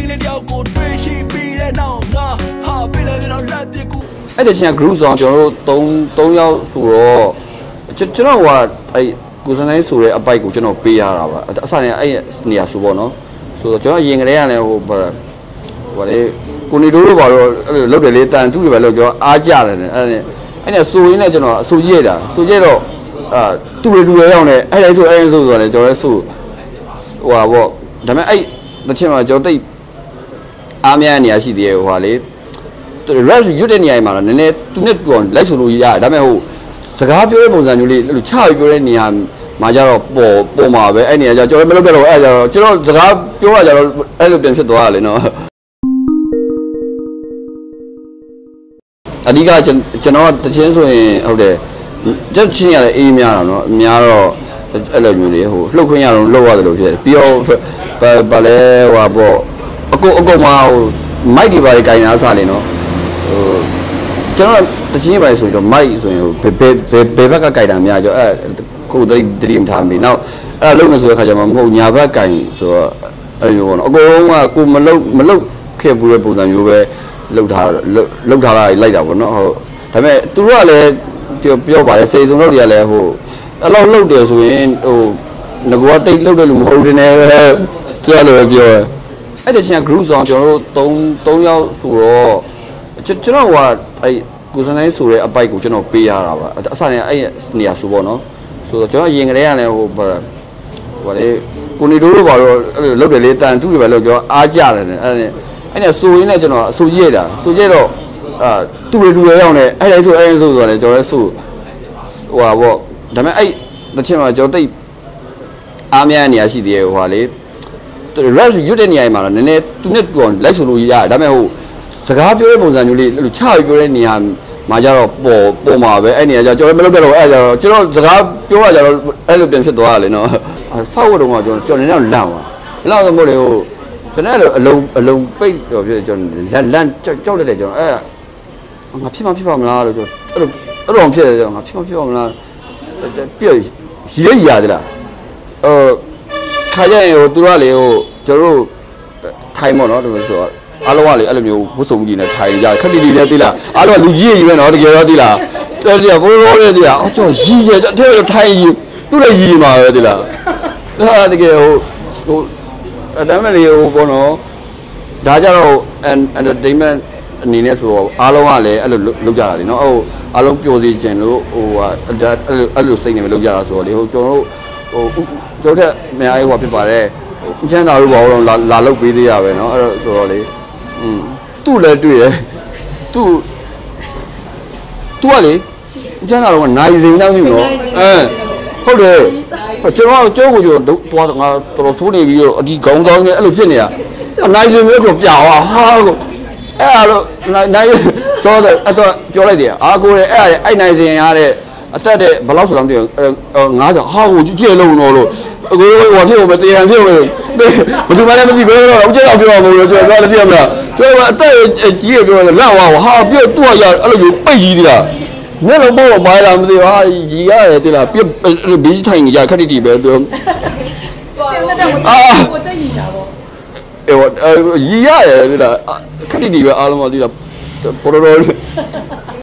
အဲ့ဒီချင်း group ဆောင်ကျွန်တော်တို့3ယောက်ဆိုတော့ကျွန်တော်ကအဲ့ကိုစနိုင်ဆိုတဲ့အပိုက်ကိုကျွန်တော်ပေးရတာပါအစနဲ့အဲ့နေရာဆိုပေါ့နော်ဆိုတော့ကျွန်တော်ရင်ကလေးကလည်းဟိုလေကိုနေတို့ဘာလို့အဲ့လိုလောက်တယ်လေတန်သူ့တွေပဲလောက်ကျွန်တော်အားကြတယ်အဲ့နဲ့ဆိုရင်းနဲ့ကျွန်တော်အဆူကြီးရတာဆိုကြတော့တူရရောက်နေအဲ့ဒါဆိုတော့လေကျွန်တော်လည်းဆိုဟိုပါပေါ့ဒါပေမဲ့အဲ့တချင်မှာကျွန်တော်တိတ်အားများနေရရှိသေးရဲ့ဟိုဟာလေ rap ရွတ်တဲ့နေရာမှာတော့နည်းနည်းသူနဲ့တူအောင်လိုက်ဆိုလို့ရတယ်ဒါပေမဲ့ဟိုစကားပြောတဲ့ပုံစံမျိုးလေးအဲ့လိုချပြီးပြောတဲ့နေရာမှာကြတော့ပေါ်မှာပဲအဲ့နေရာကျကျွန်တော်မလုပ်တော့အဲ့ကြတော့ကျွန်တော်စကားပြောရကြတော့အဲ့လိုပြန်ဖြစ်သွားရလေနော်အဓိကကျွန်တော်တချင်းဆိုရင်ဟုတ်တယ်တက်ချင်းရတဲ့အေးများတော့နော်အများတော့အဲ့လိုမျိုးတွေဟိုလှုပ်ခွင့်ရတော့လှုပ်ရတယ်လို့ဖြစ်တယ်ပြီးတော့ဘာလဲဟိုပေါ့အကုန်မှာဟိုမိုက်ဒီပါတွေကြိုင်တာစားလေနော်ဟိုကျွန်တော်တချင်းပါဆိုတော့မိုက်ဆိုရင်ဟိုဘယ်ဘက်ကကြိုင်တာများကြောအဲ့ကိုတတိမထားမိနောက်အဲ့လုံးမဆိုတဲ့ခါကျမှမဟုတ်ညာဘက်ကြိုင်ဆိုတော့အဲ့လိုပေါ့နော်အကုန်လုံးကကိုမလုတ်ခဲ့ဘူးတဲ့ပုံစံမျိုးပဲလှုပ်ထားလိုက်တာပေါ့နော်ဟုတ်ဒါပေမဲ့သူတို့ကလည်းပြောပါတယ်စေစုံလို့တွေကလည်းဟိုအဲ့လောက်လှုပ်တယ်ဆိုရင်ဟိုငကောတိတ်လှုပ်တယ်လို့မဟုတ်တယ်နဲ့ပဲပြောလို့ပြောအဲ့ဒီချင်း group ဆောင်ကျွန်တော်တို့3ယောက်ဆိုတော့ကျွန်တော်ကအဲ့ကိုစနိုင်ဆိုတဲ့အပိုက်ကိုကျွန်တော်ပေးရတာပါအစနဲ့အဲ့နေရာဆိုပေါ့နော်ဆိုတော့ကျွန်တော်ရင်ကလေးကလည်းဟိုလေကိုနေတို့ဘာလို့အဲ့လိုလောက်တယ်လေတန်သူ့တွေပဲလောက်ကျွန်တော်အားကြတယ်အဲ့နဲ့ဆိုရင်းနဲ့ကျွန်တော်အဆူကြီးရတာဆိုကြတော့တူရရောက်နေအဲ့ဒါဆိုတော့လေကျွန်တော်လည်းဆိုဟိုပါပေါ့ဒါပေမဲ့အဲ့တချင်မှာကျွန်တော်တိတ်အားများနေရရှိသေးရဲ့ဟိုဟာလေ rap ရွတ်တဲ့နေရာမှာတော့နည်းနည်းသူနဲ့တူအောင်လိုက်ဆိုလို့ရတယ်ဒါပေမဲ့ဟိုစကားပြောတဲ့ပုံစံမျိုးလေးအဲ့လိုချပြီးပြောတဲ့နေရာမှာကြတော့ပေါ်မှာပဲအဲ့နေရာကျကျွန်တော်မလုပ်တော့အဲ့ကြတော့ကျွန်တော်စကားပြောရကြတော့အဲ့လိုပြန်ဖြစ်သွားရလေနော်ဆောက်ရတော့ကျွန်တော်နည်းနည်းလန့်သွားဆိုမို့လေဟိုကျွန်တော်လည်းအလုံးပိတ်တော့ပြကျွန်တော်လန့်ကြောက်လိုက်တယ်ကျွန်တော်ငါဖြစ်မလားလို့ကျွန်တော်အဲ့လိုဖြစ်တယ်ကျွန်တော်ငါဖြစ်မလားပြည့်ရသေးလားခါကြရင်ဟိုသူတို့ကလေဟိုကျွန်တော်တို့ထိုင်ပေါ့နော်ဒီလိုဆိုအားလုံးကလေအဲ့လိုမျိုးဝတ်စုံကြီးနဲ့ထိုင်ကြခက်တီနဲ့သိလားအားလုံးကလူကြီးကြီးပဲနော်တကယ်တော့သိလားတော်တော်ဘိုးနဲ့သိလားအော်ကျွန်တော်ရီးကျတဲ့ထိုင်ကြီးသူ့လည်းရီးမှာပဲသိလားဒါတကယ်ဟိုဒါမှမဟုတ်လေဟိုပေါ့နော်ဒါကြတော့ entertainment အနေနဲ့ဆိုအားလုံးကလည်းအဲ့လိုလုပ်ကြတာလေနော်ဟိုအားလုံးပျော်စေခြင်းလို့ဟိုအဲ့လိုစိတ်နေပဲလုပ်ကြတာဆိုတော့လေဟိုကျွန်တော်တို့ဟိုကျွန်တော်ထက်အများကြီးဟိုဖြစ်ပါတယ်ဦးချမ်းသာတို့ဘာလို့လာလုပ်ပေးသေးရပဲเนาะအဲ့တော့ဆိုတော့လေသူ့လည်းတွေ့ရသူကလေဦးချမ်းသာတို့ကနိုင်စိန်တော့ညနော်ဟုတ်တယ်ကျွန်တော်ကိုသွားငါတော်ဆိုးနေပြီးတော့အဒီခေါင်းဆောင်နဲ့အဲ့လိုဖြစ်နေတာနိုင်စိန်မျိုးတော့ပြသွားဟာအဲ့လိုနိုင်ဆိုတော့အဲ့တော့ပြောလိုက်တယ်အာကိုရဲ့အဲ့နိုင်စိန်ရတဲ့အတက်တဲ့ဘယ်လောက်ဆိုတော့မသိဘူး90ဟာကိုကြည့်လုံးတော့လို့အကိုဟိုဖြစ်ဖို့မတရားဖြစ်လို့ဘယ်သူမှလည်းမသိဘူးတော့ဦးကျတော့ပြောမှာလို့ကျွန်တော်လည်းသိရမလားကျွန်တော်အတက်ကြီးရပြောတယ်လက်ဝါဟာပြုတ်တော့ရအဲ့လိုပိတ်ကြီးသီးလားမျက်လုံးပေါ်ပါလာမသိဘူးဟာကြီးရတယ်တိလားပြဘီးထိုင်ကြခက်တီပဲသူကိုကြိတ်ကြီးတာပေါ့အေးရီရတယ်တိလားခက်တီပဲအားလုံးမသိလားပေါ်တော်